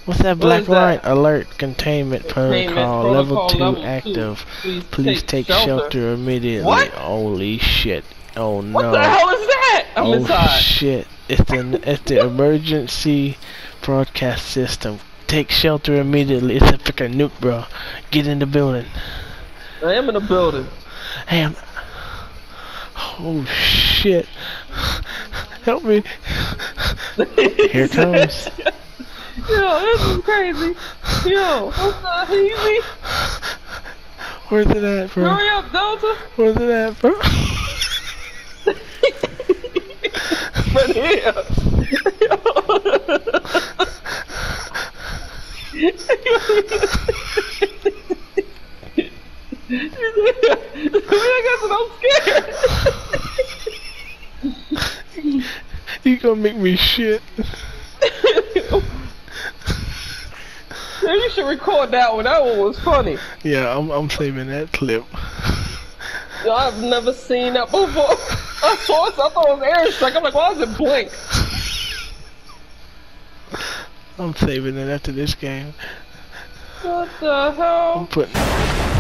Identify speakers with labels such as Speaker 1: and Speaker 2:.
Speaker 1: What's that
Speaker 2: What
Speaker 1: black
Speaker 2: is
Speaker 1: line?
Speaker 2: that?
Speaker 1: Alert containment protocol level 2
Speaker 2: level 2.
Speaker 1: active. Please take
Speaker 2: shelter.
Speaker 1: shelter immediately.
Speaker 2: What?
Speaker 1: Holy shit. Oh
Speaker 2: What the
Speaker 1: no.
Speaker 2: hell is that? I'm
Speaker 1: Oh
Speaker 2: inside.
Speaker 1: shit. It's the emergency broadcast system. Take shelter immediately. It's a freaking nuke, bro. Get in the building.
Speaker 2: I am in the building.
Speaker 1: Hey, oh shit. Help me. Here it comes.
Speaker 2: Yo, this is crazy. Yo, what's the easy?
Speaker 1: Where's it at, bro?
Speaker 2: Hurry up, Delta.
Speaker 1: Where's it at, bro?
Speaker 2: Right here. I guess I'm scared.
Speaker 1: You gonna make me shit.
Speaker 2: Man, you should record that one. That one was funny.
Speaker 1: Yeah, I'm saving that clip.
Speaker 2: Yo, I've never seen that before. I saw it, so I thought it was airstrike. I'm like, why does it blink?
Speaker 1: I'm saving it after this game.
Speaker 2: What the hell?
Speaker 1: I'm putting